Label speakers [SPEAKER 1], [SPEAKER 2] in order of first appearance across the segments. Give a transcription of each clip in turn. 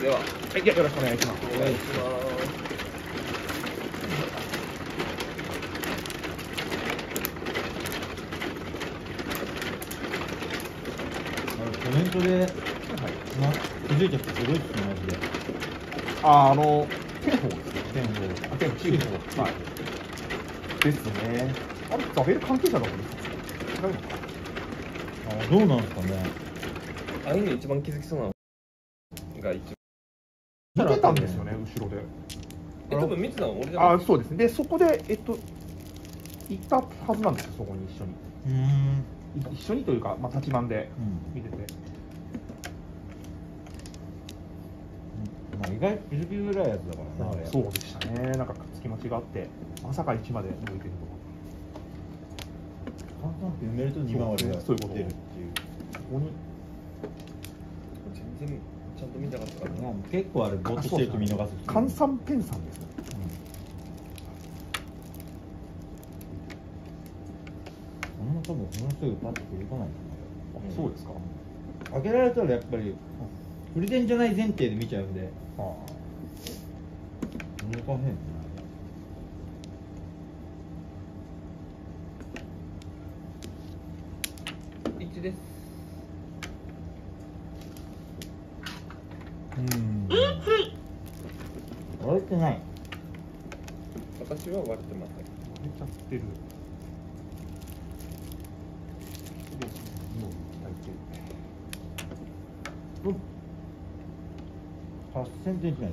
[SPEAKER 1] では、はい、よろしくお願いします。
[SPEAKER 2] お願いします。コメントで、気づいた人すごいっすね、マジで。
[SPEAKER 1] 天宝ですね。天宝。天宝、チーフ。はい。ですね。あれ、ザベル関係者だと思うんですか？違うのか。
[SPEAKER 2] どうなんですかね。
[SPEAKER 3] ああいうの一番気づきそうなのが一
[SPEAKER 1] 番。見てたんですよね、後ろで。
[SPEAKER 3] 多分見てたの俺じゃない。
[SPEAKER 1] そうですね。で、そこで、行ったはずなんですよ、そこに一緒に。一緒にというか、まあ、立ち番で見てて。
[SPEAKER 2] まあ、意外と気づきづらいやつだからな、あれ。
[SPEAKER 1] そうでしたね。なんか、つき間違があって、まさか1まで抜いてると
[SPEAKER 2] 簡単って埋めると2番割が
[SPEAKER 1] そういうこと
[SPEAKER 2] 出るっていう。
[SPEAKER 1] ここに。
[SPEAKER 3] 全然ちゃんと見たかったからな。
[SPEAKER 2] 結構あれ、ぼーっとしてると見逃す。
[SPEAKER 1] 換算ペンさんですね。
[SPEAKER 2] 多分ものすぐパッと振りかないですね。
[SPEAKER 1] そうですか。
[SPEAKER 2] 開けられたらやっぱり振り点じゃない前提で見ちゃうんで。難しいね。
[SPEAKER 3] 1です。
[SPEAKER 2] 割れてない。
[SPEAKER 3] 私は割れてません。割れ
[SPEAKER 1] ちゃってる。
[SPEAKER 2] 8センチ以内です。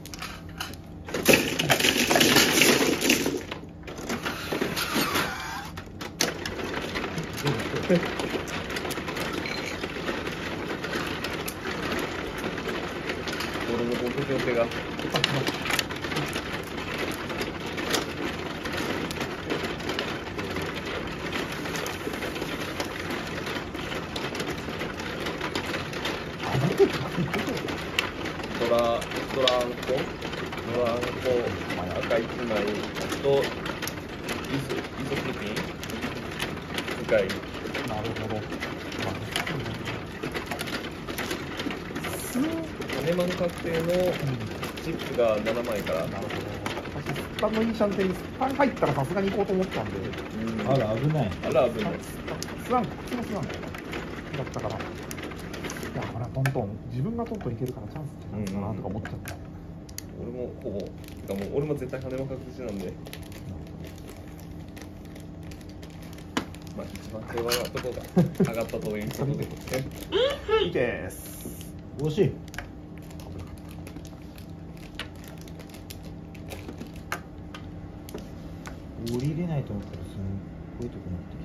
[SPEAKER 3] 俺の極上手が。ドランコ、赤1枚とイソフィン2回。
[SPEAKER 1] なるほど。
[SPEAKER 3] 羽マン確定のチップが7枚から。
[SPEAKER 1] なるほど。私、スタンのイニシャルでスタン入ったらさすがに行こうと思ったんで。
[SPEAKER 2] あら、危ない。
[SPEAKER 3] あら、危ない。
[SPEAKER 1] スランだったから。だからトントン、自分がトントンいけるからチャンスじゃないかなとか思っちゃった。
[SPEAKER 3] 俺もほぼ、俺も絶対羽マン確定なんで。まあ、一番平和なところが上がったということで。
[SPEAKER 1] いいです。
[SPEAKER 2] 惜しい。降りれないと思ったらすごいとこなってき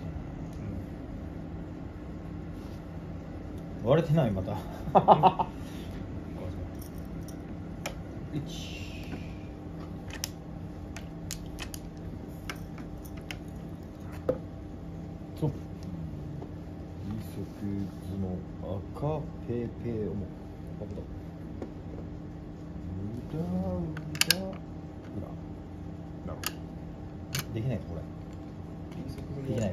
[SPEAKER 2] た。割れてないまた。1。そう。二足図の赤ペーペーをも。裏。
[SPEAKER 1] なるほど。
[SPEAKER 2] できないかこれ。できないわ。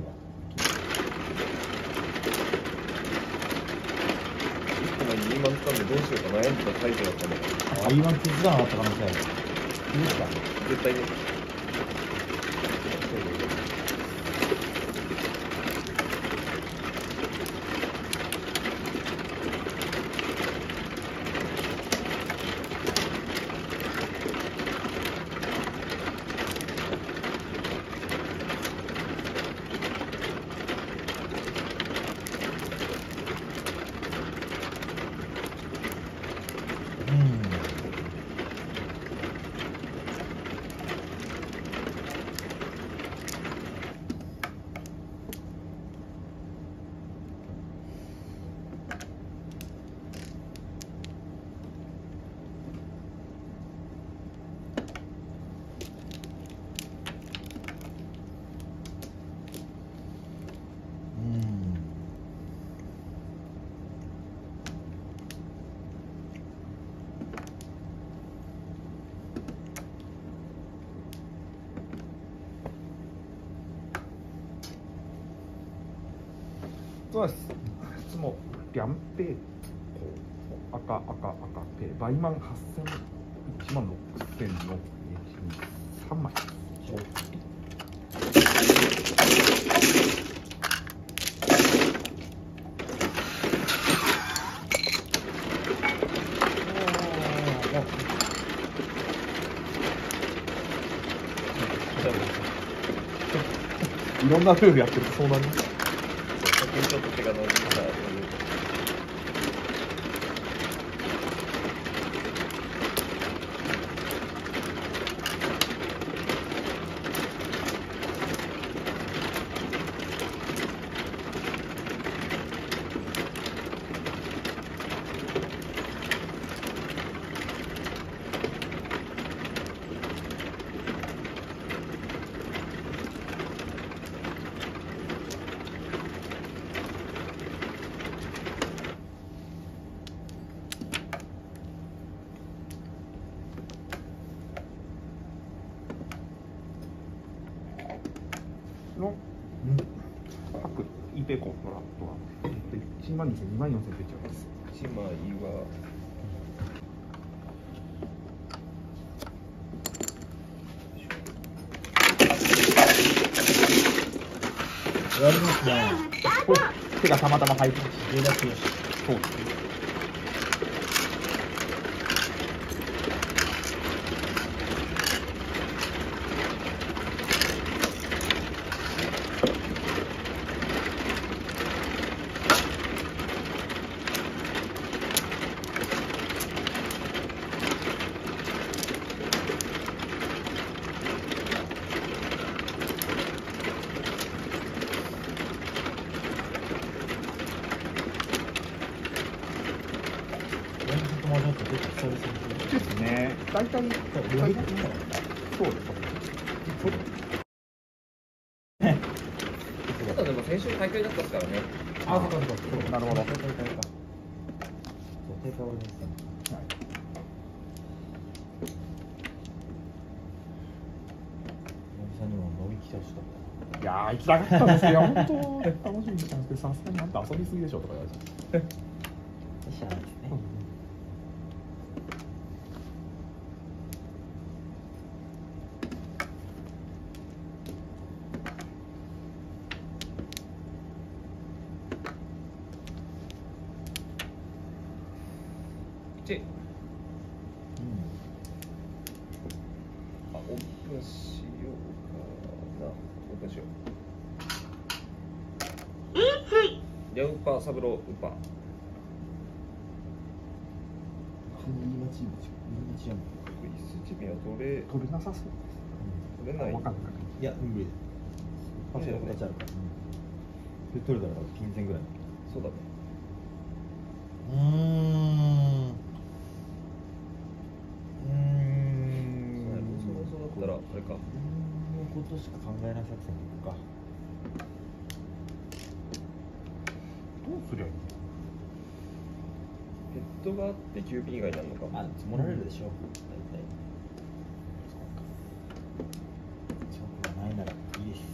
[SPEAKER 3] 1個前に2万掴んでどうしようか悩んでたタイプだったの。
[SPEAKER 2] 今気づかなかった可能性ある。気づくか。
[SPEAKER 3] 絶対に。
[SPEAKER 1] そうです。いつもリャンペー赤ペ倍満8000、1万6000の3枚。いろんなルールやってるとそうなります。
[SPEAKER 3] 先にちょっと手が伸びたら
[SPEAKER 1] の、各イペコのラットは、1万2000、2万4000出ちゃいます。
[SPEAKER 3] 1枚は
[SPEAKER 2] やりますね。
[SPEAKER 1] お、手がたまたま入ってます。
[SPEAKER 2] 上だけ。
[SPEAKER 1] そうですね。ですね。大体、そうです。
[SPEAKER 3] あとでも先週大会だったですからね。
[SPEAKER 1] あ、そうそう。なるほど。
[SPEAKER 2] そう、テーパー俺ですね。さんにも飲み来てほしかった。
[SPEAKER 1] いやー、行きたかったんですよ。本当、楽しみにしたんですけど、さすがにあんた遊びすぎでしょとか言われちゃって。
[SPEAKER 2] しゃあないですね。
[SPEAKER 3] あ、オープンしようかな。オープンしよう。ヤウパサブロウパ。一秒取れ
[SPEAKER 1] 取れなさそう。
[SPEAKER 3] 取れない。
[SPEAKER 1] わかんない。
[SPEAKER 2] いや、無理。パスが2つあるから。で、取れたらピン線ぐらい。
[SPEAKER 3] そうだね。そうだったらあれか。
[SPEAKER 2] のことしか考えない作戦でいくか。
[SPEAKER 1] どうすりゃいいの？
[SPEAKER 3] ヘッドがあってキューピー以外になるのか。
[SPEAKER 2] あ、積もられるでしょ。大体。チョークがないならいいです。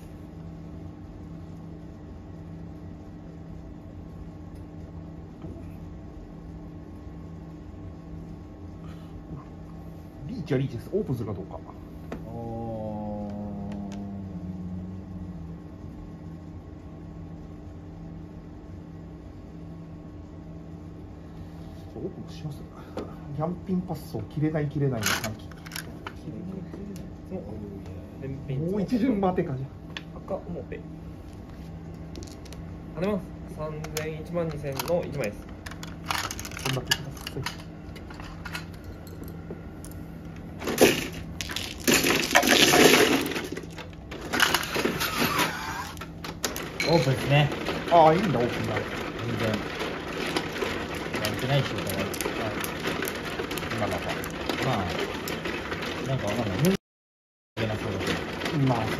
[SPEAKER 1] リーチはリーチです。オープンするかどうか。オープンします。キャンピンパスを切れないの短期。もう一巡待てかじゃ。
[SPEAKER 3] 赤表。跳ねます。3000、1万2000の1枚です。
[SPEAKER 1] こんなってください。
[SPEAKER 2] オープンですね。
[SPEAKER 1] ああ、いいんだ、オープンだ。
[SPEAKER 2] 全然。やれてないし、お互い。
[SPEAKER 1] まあまあ
[SPEAKER 2] まあ、なんかわかんない。無理なそうだけど。
[SPEAKER 1] まあ、そう。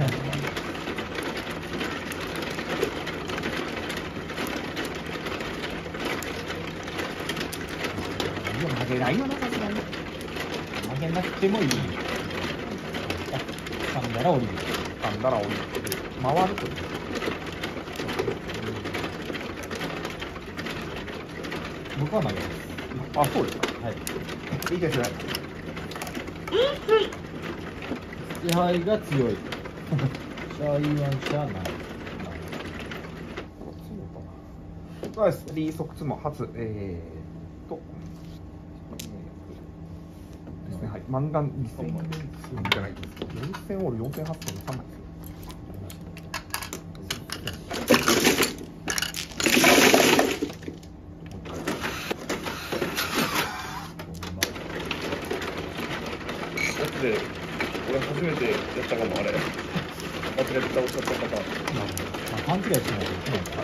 [SPEAKER 1] 投げないよな、さすがに。
[SPEAKER 2] 投げなくてもいい。噛んだら降りる。
[SPEAKER 1] 噛んだら降りる。回るという。
[SPEAKER 2] 僕は投げます。
[SPEAKER 1] あ、そうですか。
[SPEAKER 2] はい。
[SPEAKER 1] いいですね。
[SPEAKER 2] 支配が強い。シャイワンじゃない。
[SPEAKER 1] そうです。リーソクツも初、ですね、はい。マンガン2000円じゃないですか。4000オール、4000、8000、3枚ですよ。
[SPEAKER 3] やつで、俺初めてやったかも、あれ。忘れて倒しちゃったパターン。
[SPEAKER 2] まあ、勘違いしないといけないから。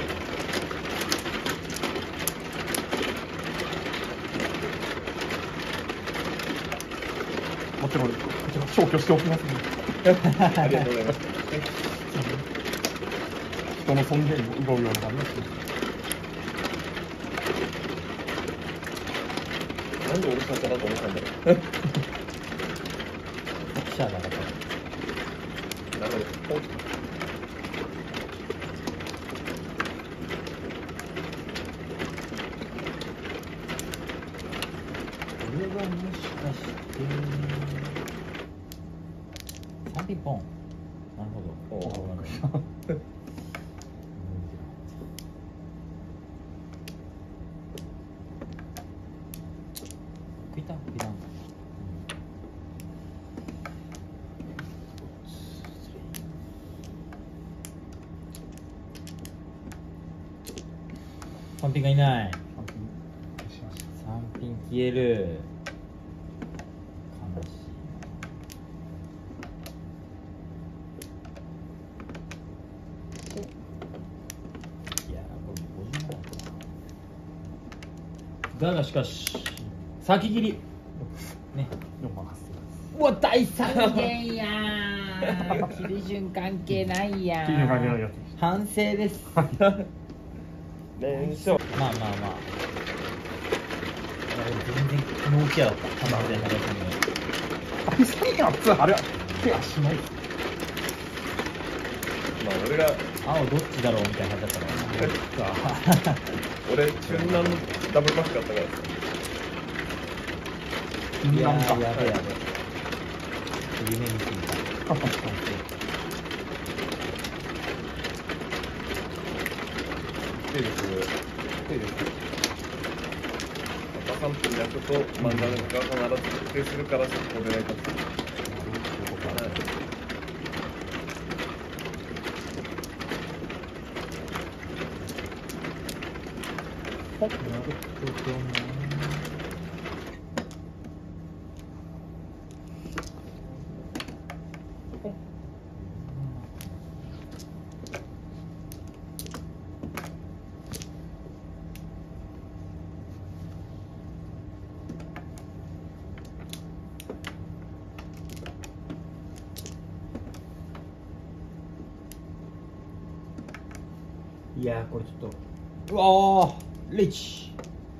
[SPEAKER 1] もちろん、こちら消去しておきますね。
[SPEAKER 3] ありがとうございます。
[SPEAKER 1] 人の尊厳を奪うような感じですね。
[SPEAKER 3] なんで俺下かなと思ったんだろ
[SPEAKER 2] 記者だから。
[SPEAKER 3] う。なるほど。
[SPEAKER 2] これはもしかして3ピンポン。なるほど。
[SPEAKER 3] お
[SPEAKER 2] なるほど。食いたいらん。3ピンがいない。3ピン消える。悲しい。いやこれ50だがしかし先切りね。
[SPEAKER 1] 4万8000円です。
[SPEAKER 2] うわ大三元やー切り順関係ないやー
[SPEAKER 1] 切り順関係ないやつ
[SPEAKER 2] 反省です
[SPEAKER 3] 連勝。
[SPEAKER 2] まあまあまあ全然ノーケアだった完全なやつ
[SPEAKER 1] 大三元は普通あれはケアしないです。
[SPEAKER 3] まあ俺が、
[SPEAKER 2] 青どっちだろうみたいな感じだったから
[SPEAKER 3] 俺、中南のダブルバックだったからさ。
[SPEAKER 2] いや
[SPEAKER 1] なんか
[SPEAKER 2] ーやべやべ夢見ていた
[SPEAKER 3] 手です。手です。また3分焼くと、漫画が必ず確定するから、そこでないかと。
[SPEAKER 2] なるほどねいやーこれちょっとうわーレイチ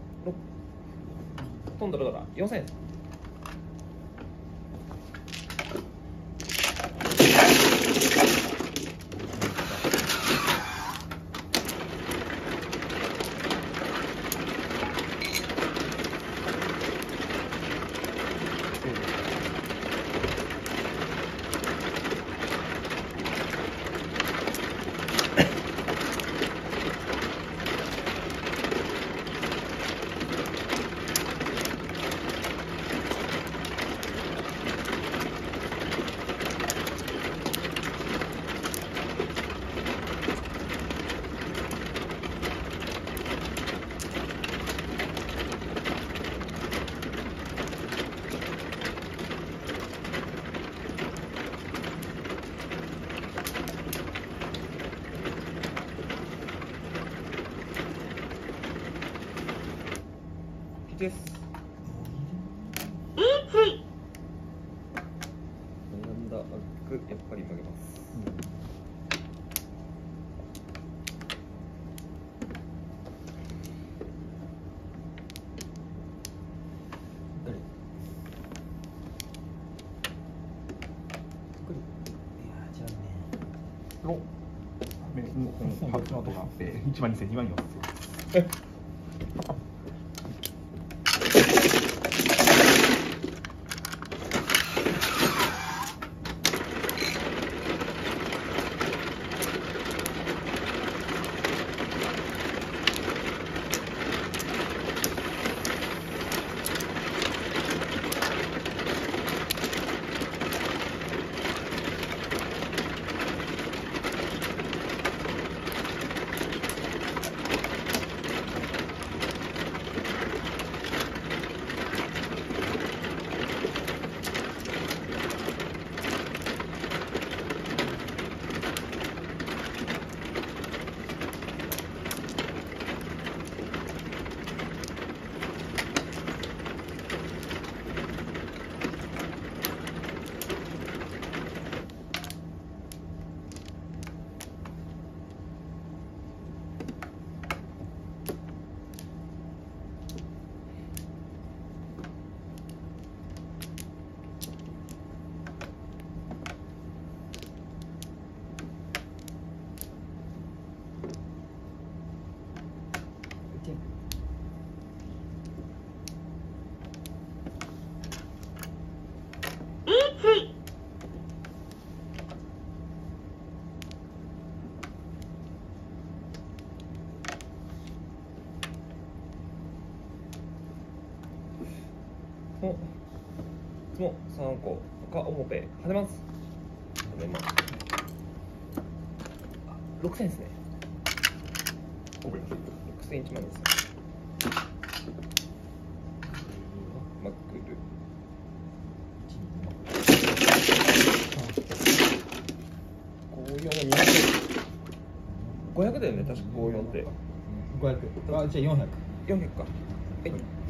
[SPEAKER 3] 飛んだらだから4000円。です。なんだ、アック、やっぱり負けます。
[SPEAKER 1] の初のとか1万2000、2万4000。
[SPEAKER 3] おつも3個赤表跳ねます。跳ねます。6000ですね。
[SPEAKER 1] ごめんなさい。
[SPEAKER 3] 6000 1万です。マックル54の200だよね、確か54って。
[SPEAKER 2] 500。あ、じゃあ400。
[SPEAKER 3] 400か。はい。